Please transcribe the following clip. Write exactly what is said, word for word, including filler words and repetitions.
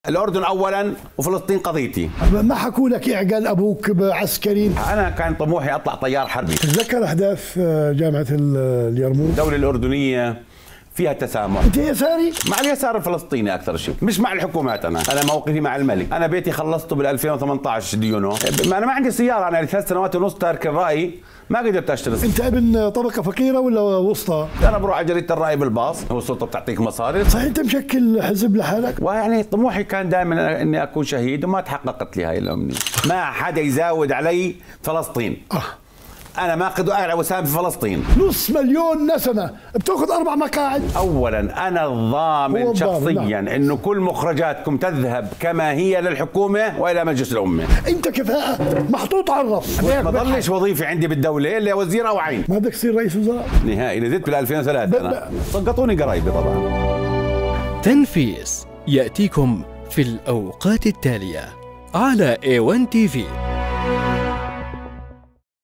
الأردن أولا وفلسطين قضيتي. ما حكوا لك اعقل أبوك بعسكري؟ أنا كان طموحي أطلع طيار حربي. تتذكر أحداث جامعة اليرموك؟ الدولة الأردنية فيها تسامح. أنت يساري؟ مع اليسار الفلسطيني أكثر شيء، مش مع الحكومات. أنا أنا موقفي مع الملك. أنا بيتي خلصته بال ألفين وثمانية عشر ديونه، أنا ما عندي سيارة، أنا ثلاث سنوات ونص تارك الرأي، ما قدرت اشتري. انت ابن طبقه فقيره ولا وسطى؟ انا بروح على جريده الراي بالباص، هو السلطه بتعطيك مصاري. صحيح انت مشكل حزب لحالك؟ ويعني طموحي كان دائما اني اكون شهيد وما تحققت لي هاي الامنيه. ما حدا يزاود علي فلسطين. أه. انا ماخذ اعلى وسام في فلسطين. نص مليون نسمه بتاخذ اربع مقاعد. اولا انا الضامن شخصيا انه كل مخرجاتكم تذهب كما هي للحكومه والى مجلس الامه. انت كفاءه محطوط على الرف. ما ضلش وظيفه عندي بالدوله الا وزير او عين. ما بدك تصير رئيس وزراء نهائي. نزلت بال ألفين وثلاثة انا سقطوني قرايبي طبعا. تنفيس ياتيكم في الاوقات التاليه على إيه وان تي في.